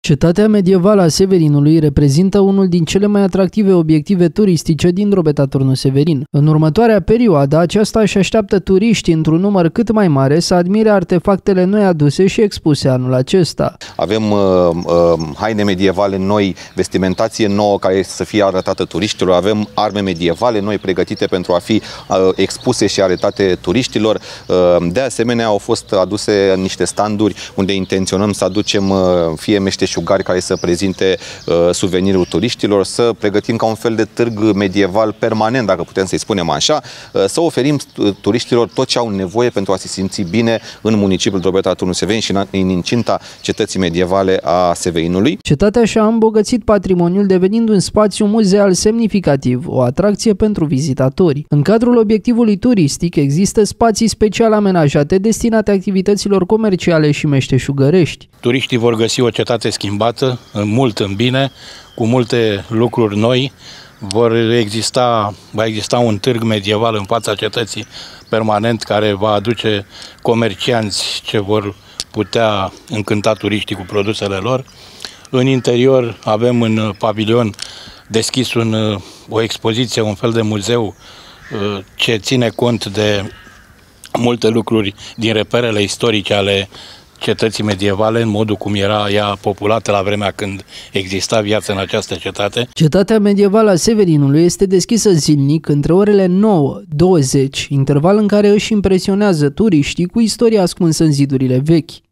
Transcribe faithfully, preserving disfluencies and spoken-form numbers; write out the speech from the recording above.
Cetatea medievală a Severinului reprezintă unul din cele mai atractive obiective turistice din Drobeta Turnul Severin. În următoarea perioadă, aceasta își așteaptă turiștii într-un număr cât mai mare să admire artefactele noi aduse și expuse anul acesta. Avem uh, uh, haine medievale noi, vestimentație nouă care să fie arătată turiștilor, avem arme medievale noi pregătite pentru a fi uh, expuse și arătate turiștilor. Uh, de asemenea, au fost aduse niște standuri unde intenționăm să aducem uh, fie meșteșugari care să prezinte uh, suvenirul turiștilor, să pregătim ca un fel de târg medieval permanent, dacă putem să-i spunem așa, uh, să oferim turiștilor tot ce au nevoie pentru a se simți bine în municipiul Drobeta Turnul Severin și în, în incinta cetății medievale a Severinului. Cetatea și-a îmbogățit patrimoniul devenind un spațiu muzeal semnificativ, o atracție pentru vizitatori. În cadrul obiectivului turistic există spații special amenajate destinate activităților comerciale și meșteșugărești. Turiștii vor găsi o cetate schimbată, mult în bine, cu multe lucruri noi. Vor exista, va exista un târg medieval în fața cetății permanent care va aduce comercianți ce vor putea încânta turiștii cu produsele lor. În interior avem în pavilion deschis un, o expoziție, un fel de muzeu ce ține cont de multe lucruri din reperele istorice ale cetății medievale, în modul cum era ea populată la vremea când exista viață în această cetate. Cetatea medievală a Severinului este deschisă zilnic între orele nouă - douăzeci, interval în care își impresionează turiștii cu istoria ascunsă în zidurile vechi.